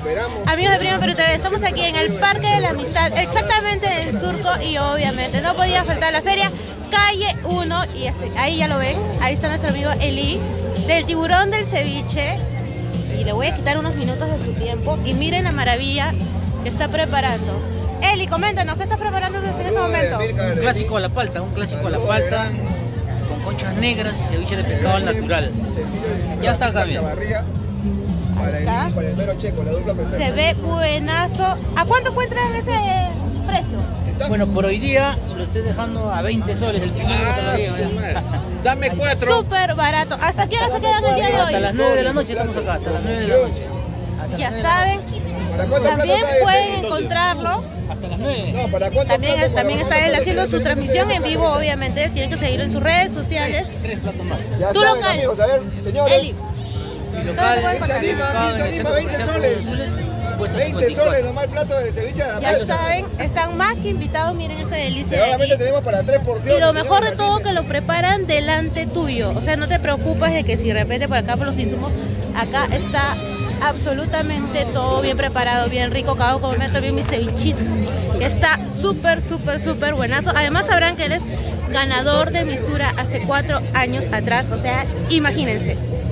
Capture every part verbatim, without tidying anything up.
esperamos. Amigos de Primo Perú T V, estamos aquí en el Parque de la Amistad, exactamente en Surco, y obviamente no podía faltar la feria Calle uno, y así, ahí ya lo ven, ahí está nuestro amigo Eli, del tiburón del ceviche, y le voy a quitar unos minutos de su tiempo, y miren la maravilla que está preparando. Eli, coméntanos, ¿qué estás preparando en este momento? Un clásico a la palta, un clásico a la palta, con conchas negras y ceviche de pescado al natural. Ya está acá, bien. Para el, para el mero checo, la dupla perfecta. Se ve buenazo. ¿A cuánto encuentran ese precio? Bueno, por hoy día lo estoy dejando a veinte soles el primero que te lo digo. ¿Ya? Dame cuatro. Súper barato. ¿Hasta qué hora se quedan el día de hoy? Hasta las nueve de la noche estamos acá, hasta las nueve de la noche. Ya saben, también pueden encontrarlo. Hasta las nueve. No, ¿para cuánto También, platos también para está él cuánto haciendo platos? su transmisión en vivo, obviamente. Tienen que seguirlo en sus redes sociales. Tres, tres platos más. Ya Tu saben, local. amigos, a ver, señores. Eli. Mi ¿Dónde local, te pueden Se encontrar? anima, ubicado se en el anima, centro veinte comercial soles. puesto veinte cincuenta y cuatro. soles nomás el plato de ceviche. Ya saben, están más que invitados. Miren esta delicia de Seguramente aquí. tenemos para tres porciones. Y lo mejor de señores, todo, aquí. que lo preparan delante tuyo. O sea, no te preocupes de que si de repente por acá por los insumos, acá está absolutamente todo bien preparado, bien rico. Acabo de comer también mi cevichito, que está súper, súper, súper buenazo. Además sabrán que eres ganador de Mistura hace cuatro años atrás. O sea, imagínense.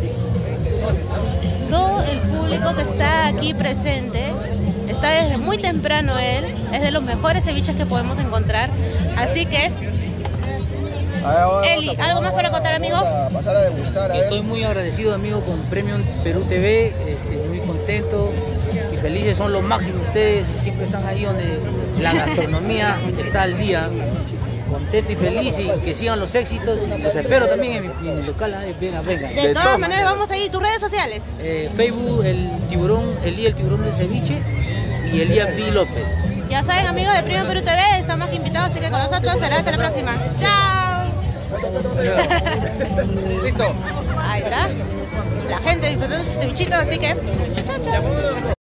Todo el público que está aquí presente está desde muy temprano él. Es de los mejores ceviches que podemos encontrar. Así que, Eli, ¿algo más para contar, amigo? Vamos a pasar a degustar, a ver. Estoy muy agradecido, amigo, con Premium Perú T V, este, muy contento y felices, son los máximos ustedes, siempre están ahí donde la gastronomía está al día. Contento y feliz, y que sigan los éxitos. Los espero también en mi, en mi local. ¿eh? Venga, venga. De todas maneras, vamos a ir. ¿Tus redes sociales? Eh, Facebook, el tiburón, Elí, el tiburón del ceviche, y Elías B. López. Ya saben, amigos de Primo Perú T V, estamos aquí invitados, así que con nosotros será hasta la próxima. ¡Chao! Listo. Ahí está. La gente disfrutando su cevichito, así que... ¡chao, chao!